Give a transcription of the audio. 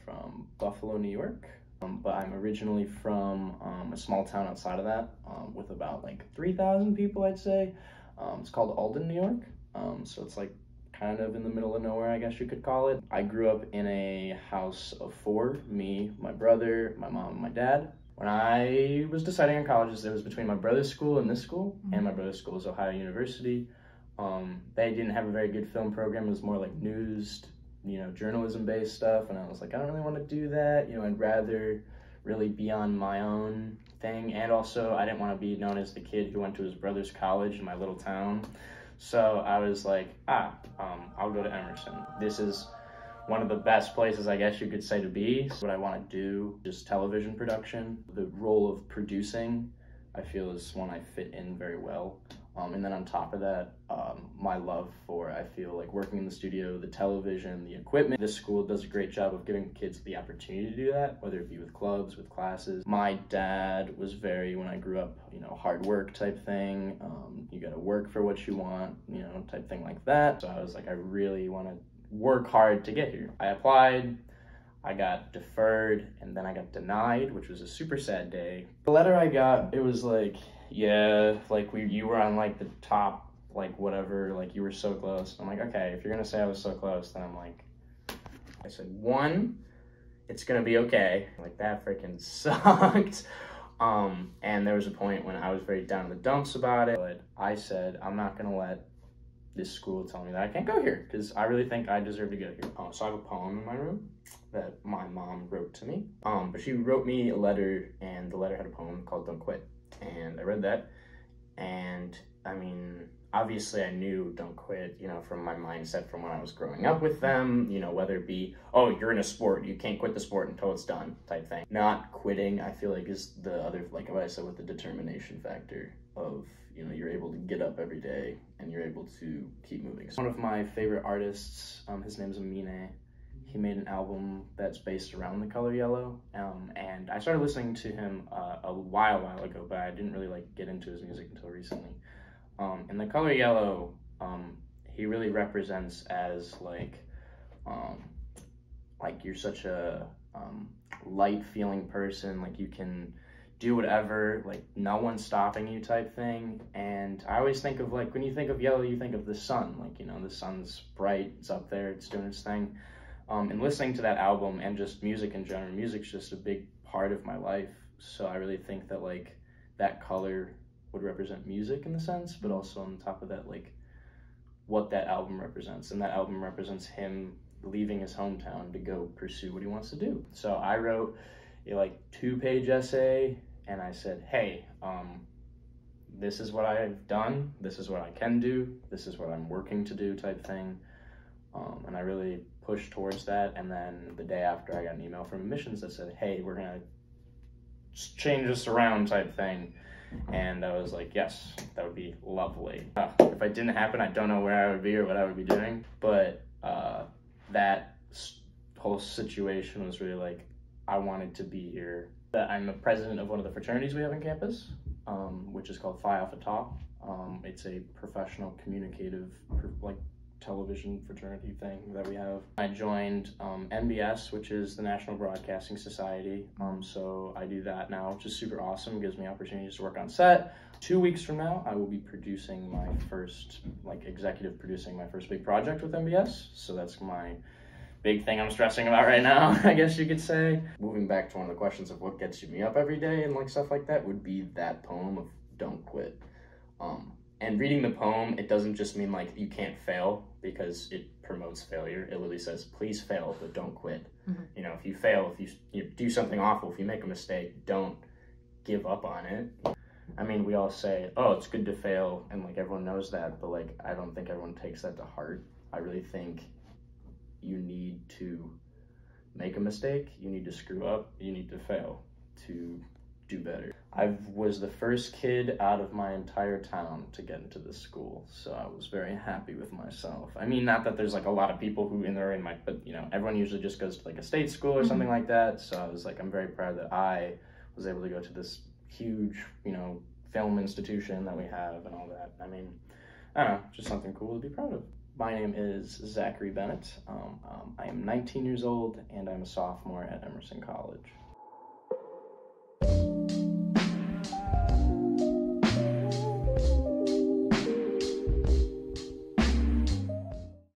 from Buffalo, New York, but I'm originally from a small town outside of that with about like 3,000 people, I'd say. It's called Alden, New York. So it's like kind of in the middle of nowhere, I guess you could call it. I grew up in a house of four, me, my brother, my mom, and my dad. When I was deciding on colleges, it was between my brother's school and this school, and my brother's school is Ohio University. They didn't have a very good film program. It was more like news, journalism-based stuff, and I was like, I don't really want to do that. I'd rather really be on my own thing, and also I didn't want to be known as the kid who went to his brother's college in my little town. So I was like, I'll go to Emerson. This is one of the best places, I guess you could say, to be. So what I want to do, just television production. The role of producing, I feel, is one I fit in very well. And then on top of that, my love for, I feel like, working in the studio, the television, the equipment. This school does a great job of giving kids the opportunity to do that, whether it be with clubs, with classes. My dad was very, when I grew up, hard work type thing. You gotta work for what you want, type thing like that. So I was like, I really want to work hard to get here. I applied, I got deferred, and then I got denied, which was a super sad day. The letter I got, it was like, yeah, like you were on like the top, like whatever, like you were so close. I'm like, okay, if you're gonna say I was so close, then I'm like, I said, one, it's gonna be okay. Like that freaking sucked. And there was a point when I was very down in the dumps about it, but I said, I'm not gonna let this school tell me that I can't go here, because I really think I deserve to go here. So I have a poem in my room that my mom wrote to me. But she wrote me a letter, and the letter had a poem called Don't Quit. And I read that, and I mean, obviously I knew Don't Quit, from my mindset from when I was growing up with them, whether it be, oh, you're in a sport, you can't quit the sport until it's done type thing. Not quitting, I feel like, is the other, like what I said with the determination factor of, you're able to get up every day and you're able to keep moving. One of my favorite artists, his name's Amine. He made an album that's based around The Color Yellow, and I started listening to him a while ago, but I didn't really get into his music until recently. In The Color Yellow, he really represents as you're such a light feeling person, like you can do whatever, like no one's stopping you type thing. And I always think of, when you think of yellow, you think of the sun, the sun's bright, it's up there, it's doing its thing. And listening to that album and just music in general, music's just a big part of my life. So I really think that that color would represent music in the sense, but also on top of that, what that album represents. And that album represents him leaving his hometown to go pursue what he wants to do. So I wrote a 2-page essay, and I said, hey, this is what I've done, this is what I can do, this is what I'm working to do type thing. And I really pushed towards that, and then the day after I got an email from admissions that said, hey, we're gonna change this around type thing. And I was like, yes, that would be lovely. If it didn't happen, I don't know where I would be or what I would be doing, but that whole situation was really I wanted to be here. I'm the president of one of the fraternities we have on campus, which is called Phi Alpha Tau. It's a professional communicative television fraternity thing that we have. I joined NBS, which is the National Broadcasting Society. So I do that now, which is super awesome. It gives me opportunities to work on set. 2 weeks from now, I will be producing my first, executive producing my first big project with NBS. So that's my big thing I'm stressing about right now, I guess you could say. Moving back to one of the questions of what gets me up every day and stuff like that would be that poem of Don't Quit. And reading the poem, it doesn't just mean you can't fail, because it promotes failure. It literally says, please fail, but don't quit. If you fail, if you do something awful, if you make a mistake, don't give up on it. I mean, we all say, oh, it's good to fail, and everyone knows that, but I don't think everyone takes that to heart. I really think you need to make a mistake, you need to screw up, you need to fail to do better. I was the first kid out of my entire town to get into this school, so I was very happy with myself. I mean, not that there's a lot of people who but everyone usually just goes to a state school or something like that, so I was I'm very proud that I was able to go to this huge, film institution that we have and all that. I mean, I don't know, just something cool to be proud of. My name is Zachary Bennett. I am 19 years old and I'm a sophomore at Emerson College.